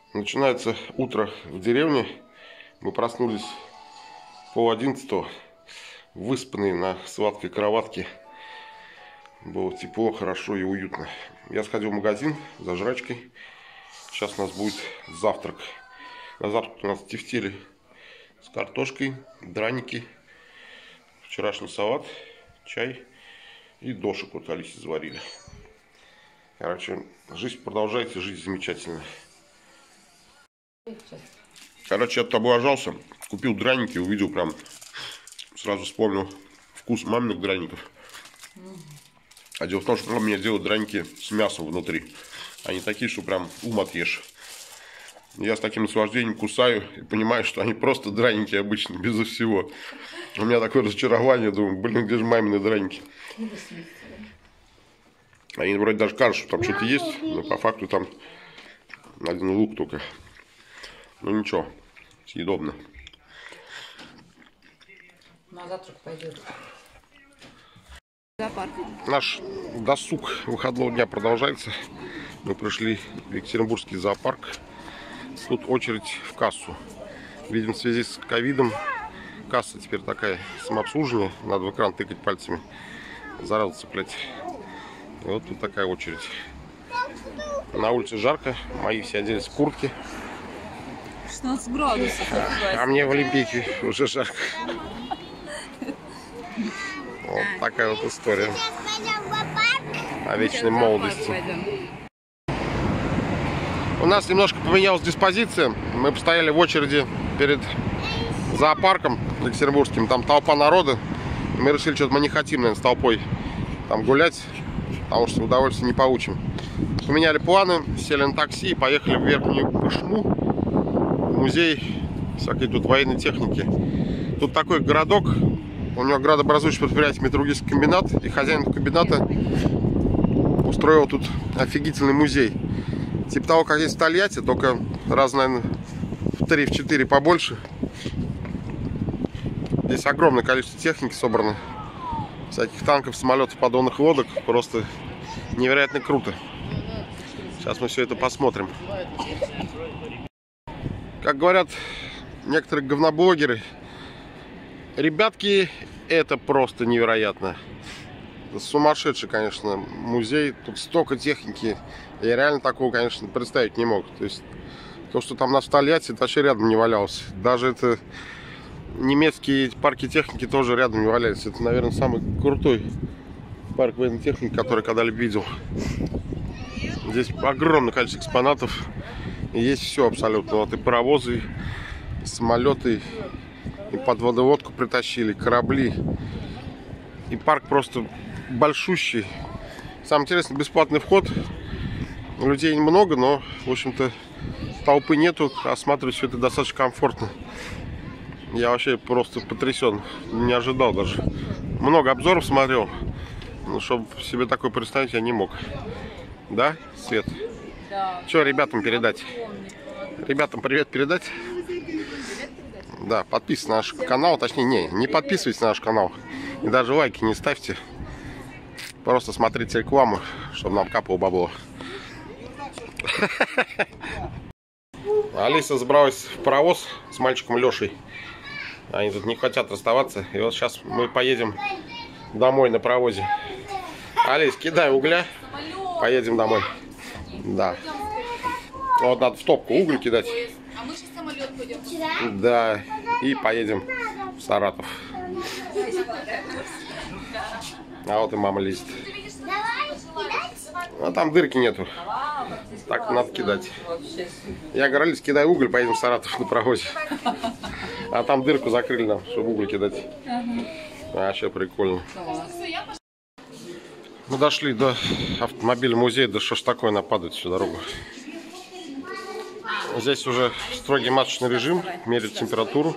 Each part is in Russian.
Начинается утро в деревне. Мы проснулись в 10:30, выспанные на сладкой кроватке. Было тепло, хорошо и уютно. Я сходил в магазин за жрачкой. Сейчас у нас будет завтрак. На завтрак у нас тефтели с картошкой, драники, вчерашний салат, чай и дошик вот Алисе заварили. Короче, жизнь продолжается, жизнь замечательная. Короче, я тут облажался, купил драники, увидел прям, сразу вспомнил вкус маминых драников. А дело в том, что мама мне делает драники с мясом внутри. Они такие, что прям ум отъешь. Я с таким наслаждением кусаю и понимаю, что они просто драники обычные, безо всего. У меня такое разочарование, думаю, блин, где же мамины драники? Они вроде даже кажутся, что там что-то есть, но по факту там один лук только. Ну ничего, съедобно. На завтрак пойдет. Наш досуг выходного дня продолжается. Мы пришли в Екатеринбургский зоопарк. Тут очередь в кассу. Видимо, в связи с ковидом касса теперь такая, самообслуживание. Надо в экран тыкать пальцами, заразу цеплять. И вот тут такая очередь. На улице жарко, мои все оделись в куртки. 16 градусов. А мне в Олимпийке уже жарко. Вот такая вот история о вечной молодости. У нас немножко поменялась диспозиция. Мы постояли в очереди перед зоопарком екатеринбургским. Там толпа народа. Мы решили, что мы не хотим, наверное, с толпой там гулять, потому что удовольствия не получим. Поменяли планы, сели на такси и поехали в Верхнюю Пышму, в музей всякой тут военной техники. Тут такой городок, у него градообразующее предприятие металлургический комбинат, и хозяин комбината устроил тут офигительный музей. Типа того, как есть в Тольятти, только раз, наверное, в 3-4 побольше. Здесь огромное количество техники собрано. Всяких танков, самолетов, подводных лодок. Просто невероятно круто. Сейчас мы все это посмотрим. Как говорят некоторые говноблогеры, ребятки, это просто невероятно. Сумасшедший, конечно, музей. Тут столько техники. Я реально такого, конечно, представить не мог. То есть, то, что там на Тольятти, это вообще рядом не валялось. Даже это немецкие парки техники тоже рядом не валялись. Это, наверное, самый крутой парк военной техники, который когда-либо видел. Здесь огромное количество экспонатов. И есть все абсолютно. Вот и паровозы, и самолеты, и подводоводку притащили, корабли. И парк просто большущий. Самое интересное, бесплатный вход. Людей немного, но, в общем-то, толпы нету. Осматривать все это достаточно комфортно. Я вообще просто потрясен. Не ожидал даже. Много обзоров смотрел. Но чтобы себе такое представить, я не мог. Да, Свет? Да. Что ребятам передать? Ребятам привет передать? Да, подписывайтесь на наш канал. Точнее, не подписывайтесь на наш канал. И даже лайки не ставьте. Просто смотрите рекламу, чтобы нам капало бабло. Алиса забралась в паровоз с мальчиком Лешей. Они тут не хотят расставаться. И вот сейчас мы поедем домой на паровозе. Алис, кидай угля. Поедем домой. Да. Вот надо в топку уголь кидать. А мы сейчас в самолет пойдем. Да. И поедем в Саратов. А вот и мама лезет. А там дырки нету. Так надо кидать. Я говорю, Алис, кидай уголь, поедем в Саратов на паровозе. А там дырку закрыли нам, чтобы уголь кидать. Вообще прикольно. Мы дошли до автомобиля музея. Да что ж такое, нападает всю дорогу. Здесь уже строгий маточный режим. Меряют температуру.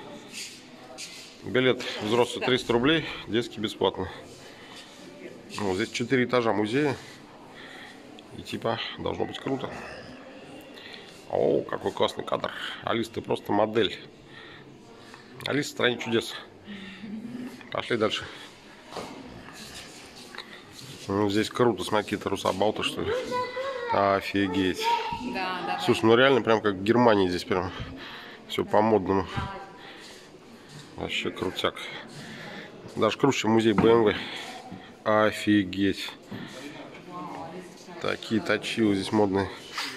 Билет взрослый 300 рублей, детский бесплатно. Вот здесь 4 этажа музея. И типа должно быть круто. О, какой классный кадр. Алис, ты просто модель. Алис в стране чудес. Пошли дальше. Ну, здесь круто, смотри, какие-то русабалты, что ли. Офигеть. Да, да. Слушай, ну реально прям как в Германии здесь прям все по-модному. Вообще крутяк. Даже круче, чем музей BMW. Офигеть. Такие точилы здесь модные.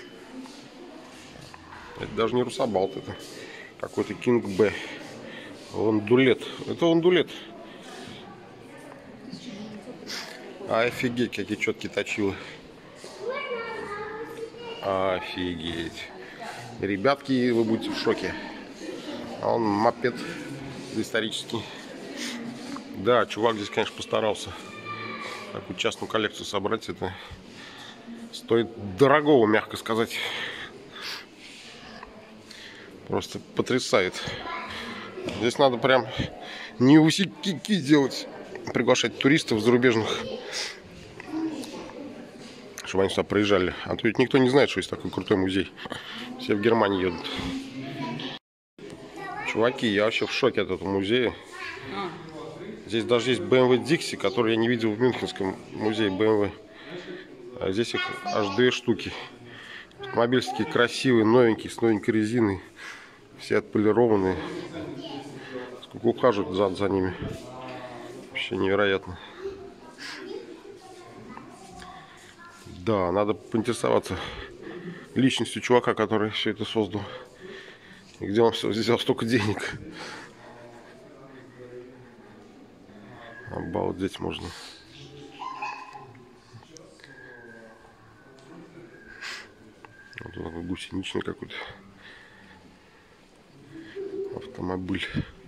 Это даже не Русабалт, это какой-то King B. Ландулет. Это ландулет. Офигеть, какие четкие точилы. Офигеть. Ребятки, вы будете в шоке. А он мопед исторический. Да, чувак здесь, конечно, постарался. Такую частную коллекцию собрать, это стоит дорогого, мягко сказать. Просто потрясает. Здесь надо прям не усики делать, приглашать туристов зарубежных, чтобы они сюда приезжали. А то ведь никто не знает, что есть такой крутой музей. Все в Германии едут. Чуваки, я вообще в шоке от этого музея. Здесь даже есть BMW Dixie, который я не видел в Мюнхенском музее BMW. А здесь их аж 2 штуки. Автомобили такие красивые, новенькие, с новенькой резиной. Все отполированные. Сколько ухаживают за ними. Вообще невероятно. Да, надо поинтересоваться личностью чувака, который все это создал. И где он взял столько денег. Обалдеть можно. Вот он такой гусеничный какой-то автомобиль.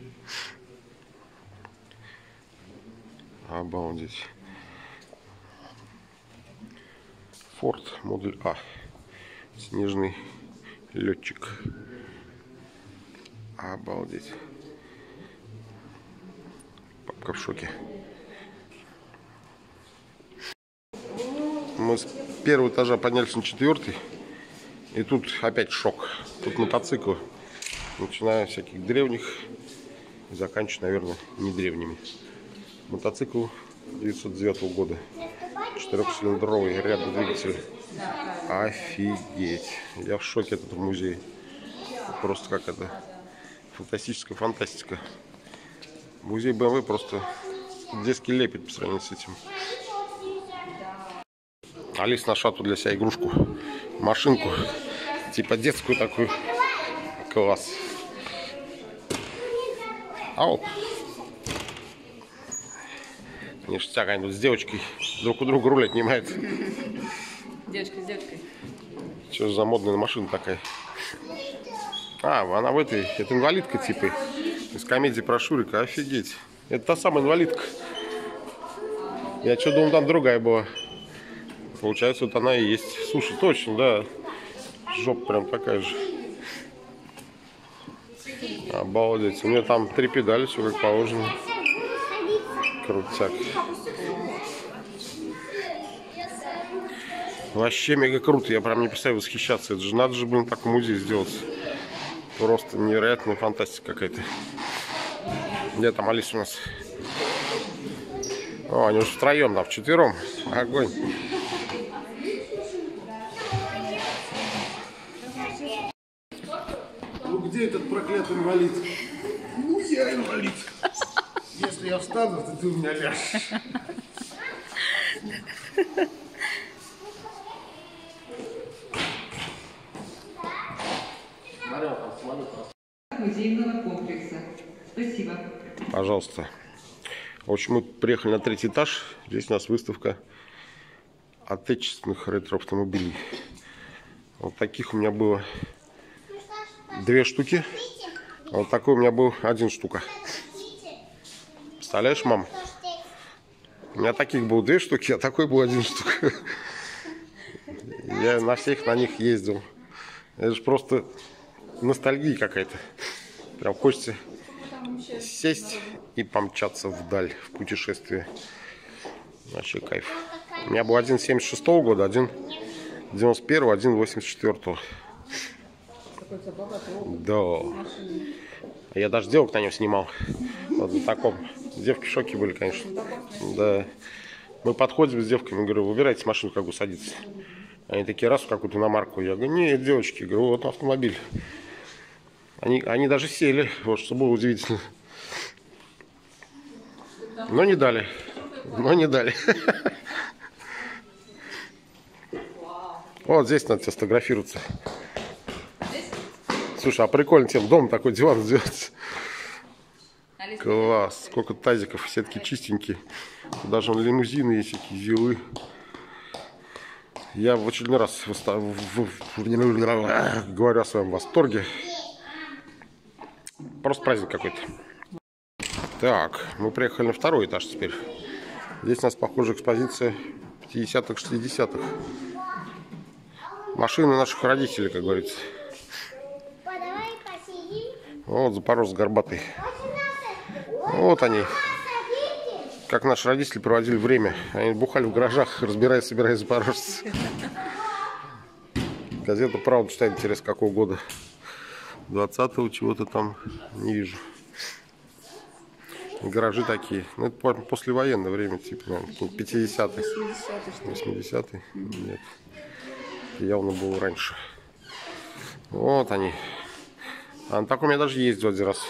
Обалдеть. Форд модуль А. Снежный летчик. Обалдеть. Папка в шоке. Мы с 1-го этажа поднялись на 4-й. И тут опять шок. Тут мотоциклы. Начиная с всяких древних и заканчивая, наверное, не древними. Мотоцикл 1909 года. 4-цилиндровый рядный двигатель. Офигеть. Я в шоке от этого музея. Просто как это. Фантастическая фантастика. Музей BMW просто детский лепет по сравнению с этим. Алиса нашла тут для себя игрушку. Машинку. Типа детскую такую. Класс. Ау. Ништяк, они тут с девочкой друг у друга руль отнимают. Девочка с девочкой. Что за модная машина такая? А, она в этой, это инвалидка типа. Из комедии про Шурика, офигеть. Это та самая инвалидка. Я что думал, там другая была. Получается, вот она и есть. Слушай, точно, да. Жопа прям такая же. Обалдеть. У нее там 3 педали, все как положено. Крутяк. Вообще мега круто. Я прям не представляю восхищаться. Это же надо же, блин, такой музей сделать. Просто невероятная фантастика какая-то. Где там Алиса у нас? О, они уже втроем, да, вчетвером. Огонь. Ну где этот проклятый инвалид? Ну я инвалид. Если я встану, то ты у меня ляжешь. Музейного комплекса. Спасибо. Пожалуйста. В общем, мы приехали на 3-й этаж. Здесь у нас выставка отечественных ретро-автомобилей. Вот таких у меня было 2 штуки. А вот такой у меня был 1 штука. Представляешь, мам? У меня таких было 2 штуки, а такой был 1 штука. Я на всех на них ездил. Это же просто ностальгия какая-то. Прям хочется сесть и помчаться вдаль, в путешествие. Вообще кайф. У меня был 1 76-го года, 1 91-го, 1 84-го. Да. Я даже девок на нем снимал. Вот на таком. Девки в шоке были, конечно. Да. Мы подходим с девками, говорю, выбирайте машину, как бы садиться. Они такие, раз в какую-то иномарку. Я говорю, нет, девочки, говорю, вот автомобиль. Они даже сели, вот что было удивительно. Но не дали. Вот здесь надо сфотографироваться. Слушай, а прикольно тем дом такой диван сделать. Класс. Сколько тазиков, все такие чистенькие. Даже лимузины есть, такие зилы. Я в очередной раз говорю о своем восторге. Просто праздник какой-то. Так, мы приехали на второй этаж теперь. Здесь у нас, похоже, экспозиция 50-х, 60-х. Машины наших родителей, как говорится. Вот запорожец горбатый. Вот они. Как наши родители проводили время. Они бухали в гаражах, собирая запорожцы. Газета «Правда» читает, интересно, какого года. 20-го чего-то там не вижу. Гаражи такие. Ну, это послевоенное время, типа, 50-х. 80-й? Нет. Явно было раньше. Вот они. А на таком я даже ездил один раз.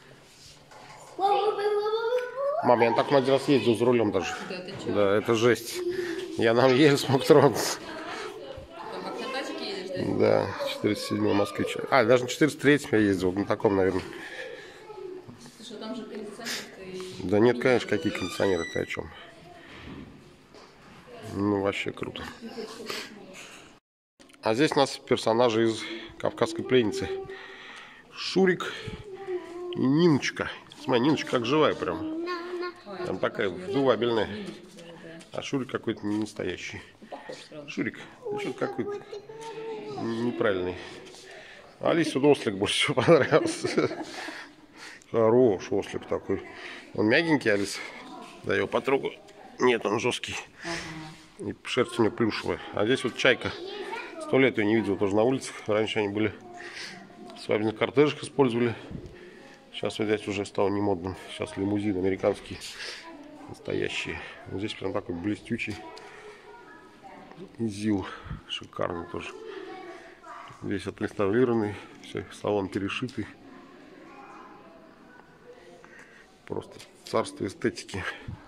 Мама, я на таком один раз ездил за рулем даже. Да, это жесть. Я нам еле смог тронуться. Как на тачке едешь, да? Да, 47-й москвич. А, даже на 403-м я ездил, на таком, наверное. Слушай, там же кондиционер. Да нет, конечно, какие кондиционеры, ты о чем? Ну, вообще круто. А здесь у нас персонажи из «Кавказской пленницы». Шурик и Ниночка. Смотри, Ниночка как живая прям. Там такая вдувабельная. А Шурик какой-то не настоящий. Шурик, ты что-то какой-то неправильный. Алисе ослик больше всего понравился. Хорош ослик такой. Он мягенький, Алиса. Да, его потрогаю. Нет, он жесткий. И шерсть у него плюшевая. А здесь вот чайка. 100 лет я не видел тоже на улицах. Раньше они были в свадебных кортежах, использовали. Сейчас вот здесь уже стало не модным. Сейчас лимузин американский. Настоящие. Вот здесь прям такой блестючий. ЗИЛ. Шикарный тоже. Здесь отреставрированный. Все, салон перешитый. Просто царство эстетики.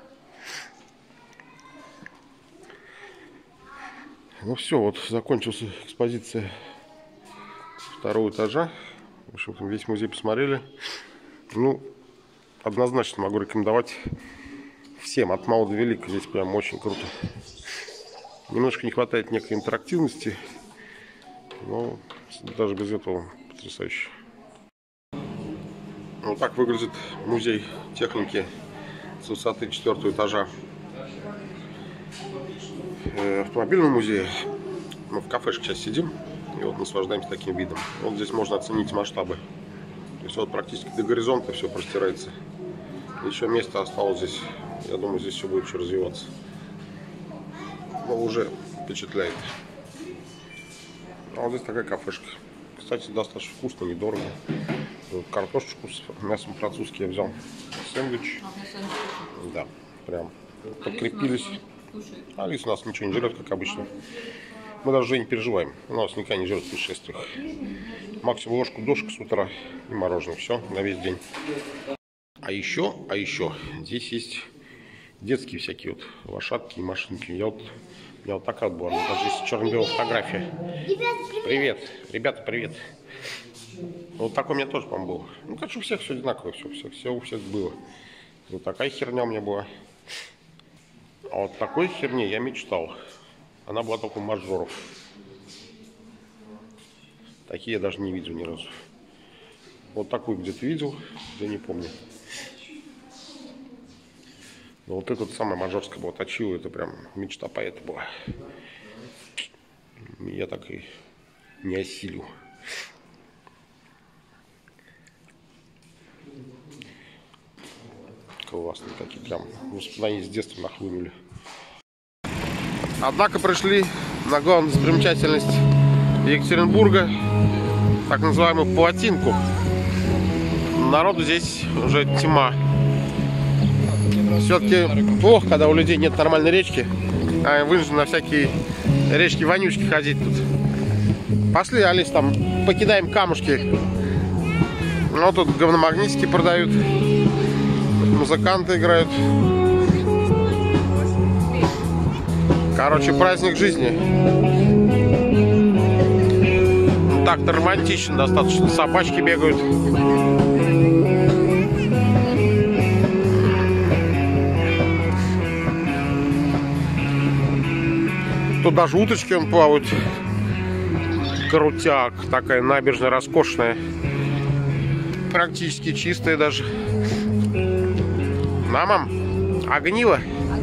Ну все, вот закончилась экспозиция второго этажа. В общем-то, весь музей посмотрели. Ну, однозначно могу рекомендовать всем, от мала до велика. Здесь прям очень круто. Немножко не хватает некой интерактивности, но даже без этого потрясающе. Вот так выглядит музей техники с высоты 4-го этажа автомобильного музея. Мы в кафешке сейчас сидим и вот наслаждаемся таким видом. Вот здесь можно оценить масштабы. То есть вот практически до горизонта все простирается. Еще место осталось здесь. Я думаю, здесь все будет еще развиваться. Но уже впечатляет. А вот здесь такая кафешка. Кстати, достаточно вкусно, недорого. Вот картошечку с мясом французский я взял. Сэндвич. Да, прям подкрепились. Алиса у нас ничего не жрет, как обычно. Мы даже уже не переживаем. У нас никогда не жрет в путешествиях. Максимум ложку дошек с утра и мороженое. Все, на весь день. А еще, здесь есть детские всякие вот лошадки и машинки. У меня вот такая вот была. Даже есть черно-белая фотография. Привет, ребята, привет. Вот такой у меня тоже, по-моему, был. Ну, конечно, у всех все одинаково, все у всех было. Вот такая херня у меня была. А вот такой херне я мечтал. Она была только у мажоров. Такие я даже не видел ни разу. Вот такую где-то видел, я не помню. Но вот эта самая мажорская была, точила, это прям мечта поэта была. Я так и не осилю. Классные такие, прям воспоминания с детства нахлынули. Однако пришли на главную достопримечательность Екатеринбурга, так называемую Плотинку. Народу здесь уже тьма. Все-таки плохо, когда у людей нет нормальной речки, а вынуждены на всякие речки вонючки ходить тут. Пошли, Алис, там покидаем камушки. Ну, тут говномагнитики продают. Музыканты играют. Короче, праздник жизни. Ну, так-то романтично достаточно. Собачки бегают. Тут даже уточки он плавают. Крутяк. Такая набережная роскошная. Практически чистая даже. На, мам? Огниво?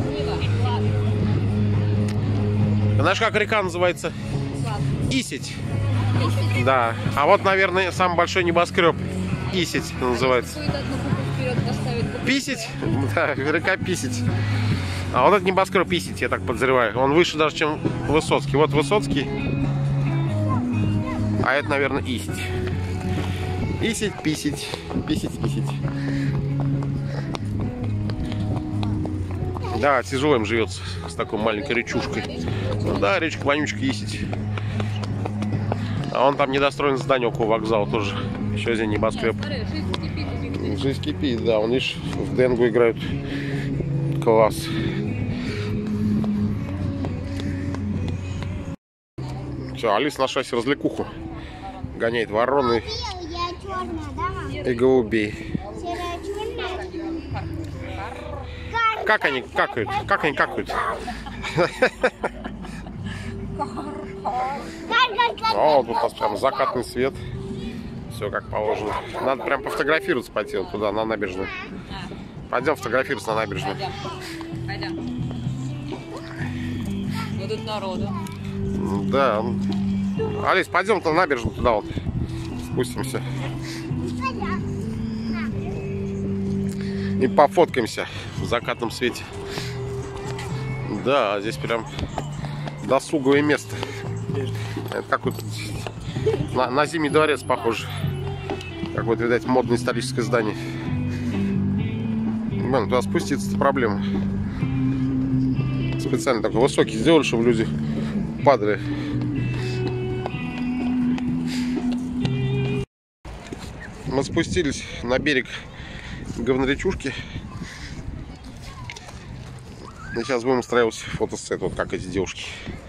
Знаешь, как река называется? Исить. Да. А вот, наверное, самый большой небоскреб. Исить называется. Писить? Да, река Писить. А вот этот небоскреб Исить, я так подозреваю. Он выше даже, чем Высоцкий. Вот Высоцкий. А это, наверное, Исить. Исить, Писить. Писить, Исить. Да, тяжело им живется с такой маленькой речушкой. Ну да, речка вонючка Исить. А он там недостроен здание около вокзала тоже. Еще один небоскреб. Жизнь кипит, да. Вон, видишь, в Денгу играют. Класс. Все, Алис нашла себе развлекуху. Гоняет вороны и голубей. Как они какают? Как они какают? О, тут у нас прям закатный свет. Все как положено. Надо прям пофотографироваться пойти вот туда, на набережную. Пойдем фотографироваться на набережную. Пойдем. Вот тут народу. Да. Алис, пойдем на набережную туда вот. Спустимся. И пофоткаемся в закатном свете. Да, здесь прям досуговое место. Это как вот на Зимний дворец похоже. Как вот, видать, модное историческое здание. Блин, туда спуститься-то проблема. Специально такой высокий сделали, чтобы люди падали. Мы спустились на берег говноречушки. И сейчас будем устраивать фотосет, вот как эти девушки.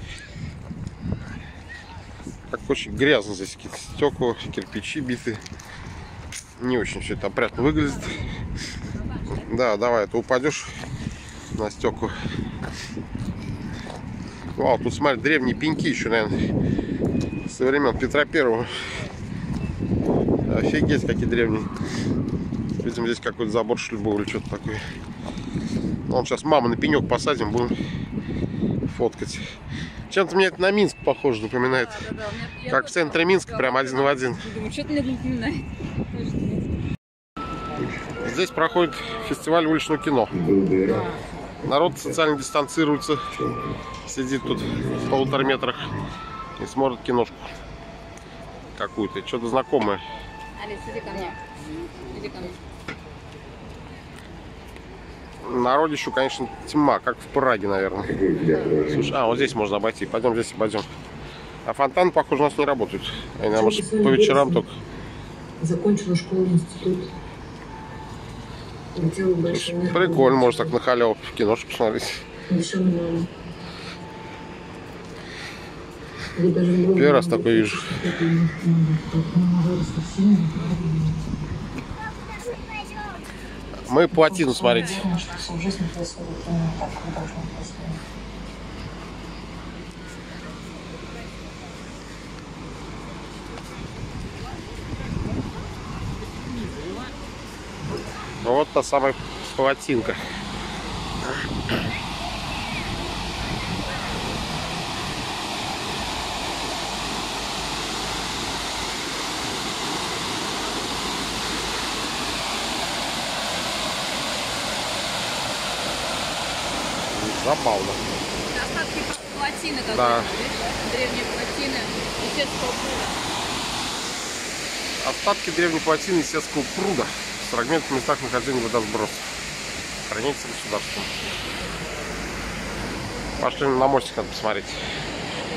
Так очень грязно здесь, какие-то стекла, кирпичи биты. Не очень все это опрятно выглядит. Да, давай, ты упадешь на стекла. Вау, тут смотри, древние пеньки еще, наверное, со времен Петра Первого. Офигеть, какие древние. Видимо, здесь какой-то забор, что ли, был или что-то такое. Вон сейчас маму на пенек посадим, будем фоткать. Чем-то мне это на Минск похоже напоминает. Да, как в центре Минска, прям один в один. Думаю, что-то мне напоминает. Здесь проходит фестиваль уличного кино. Народ социально дистанцируется, сидит тут в 1,5 метрах и смотрит киношку какую-то, что-то знакомое. Алис, иди ко мне. Иди ко мне. Народищу, конечно, тьма, как в Праге, наверное. Слушай, вот здесь можно обойти. Пойдем здесь, пойдем. А фонтан, похоже, у нас не работают. Они нам по вечерам только. Закончила школу-институт. Прикольно, может так на халяву в киношку посмотреть. Первый раз такой вижу. Мы плотину смотреть. Вот та самая плотинка. Забавно. Остатки плотины, как да. Древние плотины Исетского пруда. Остатки древней плотины Исетского пруда с фрагментами местах нахождения водосбросов. Хранится государством. Пошли на мостик, надо посмотреть.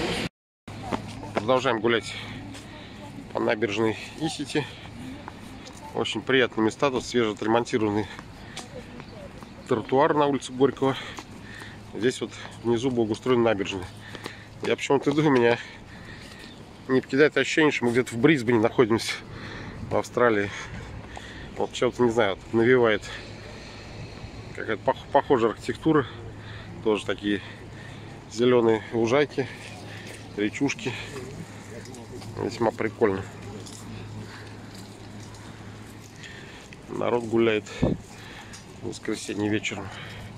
Продолжаем гулять по набережной Исити. Очень приятные места. Тут свежеотремонтированный тротуар на улице Горького. Здесь вот внизу благоустроена набережная. Я почему-то иду, у меня не покидает ощущение, что мы где-то в Брисбене находимся, в Австралии. Вот что-то, не знаю, вот навевает какая-то похожая архитектура. Тоже такие зеленые лужайки, речушки. Весьма прикольно. Народ гуляет в воскресенье вечером.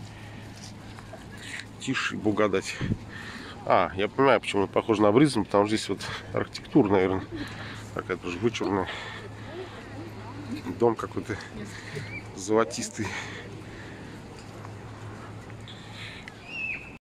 Тише благодать. Я понимаю, почему это похоже на Брисбен, потому что здесь вот архитектура, наверное, какая-то уже вычурная. Дом какой-то золотистый.